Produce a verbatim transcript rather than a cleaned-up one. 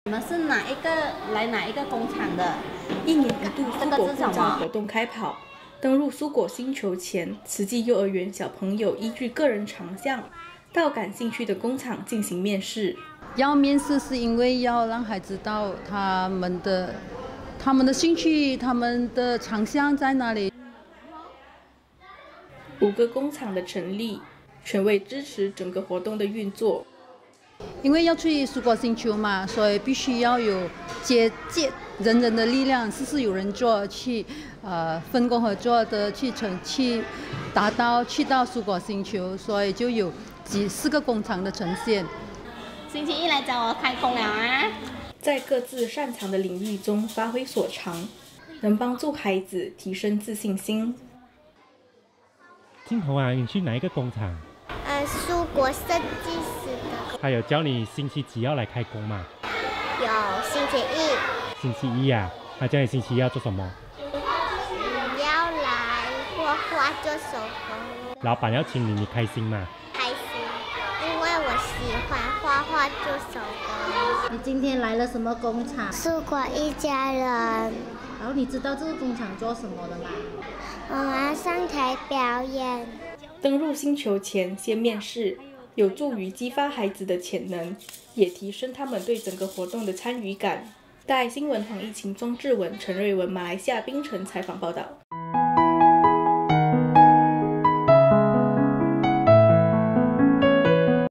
你们是哪一个来哪一个工厂的？ 一年一度苏果护照活动开跑，登入苏果星球前，慈济幼儿园小朋友依据个人长项，到感兴趣的工厂进行面试。 要面试是因为要让孩子知道他们的、他们的兴趣、他们的长项在哪里。 五个工厂的成立，全为支持整个活动的运作。 因为要去苏果星球嘛，所以必须要有接接人人的力量，事事有人做，去呃分工合作的去成去达到去到苏果星球，所以就有几四个工厂的呈现。 星期一来找我开工了啊！ 在各自擅长的领域中发挥所长，能帮助孩子提升自信心。 镜头啊，你去哪一个工厂？ 呃，苏果设计师的。 他有教你星期几要来开工吗？ 有，星期一。 星期一啊，他教你星期一要做什么？ 嗯，要来画画做手工。 老板要请你，你开心吗？ 开心，因为我喜欢画画做手工。 你今天来了什么工厂？ 苏果一家人。 然后你知道这个工厂做什么的吗？ 我们要上台表演。 登入星球前先面试，有助于激发孩子的潜能，也提升他们对整个活动的参与感。大爱新闻黄义晴、庄志文、陈瑞文，马来西亚槟城采访报道。